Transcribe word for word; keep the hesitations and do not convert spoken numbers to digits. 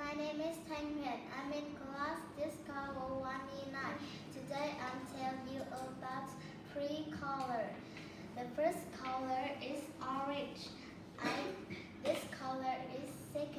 my name is Thanh Huyền. I'm in class Discover one E nine. Today I'll tell you about three colors. The first color is orange. I, this color is sick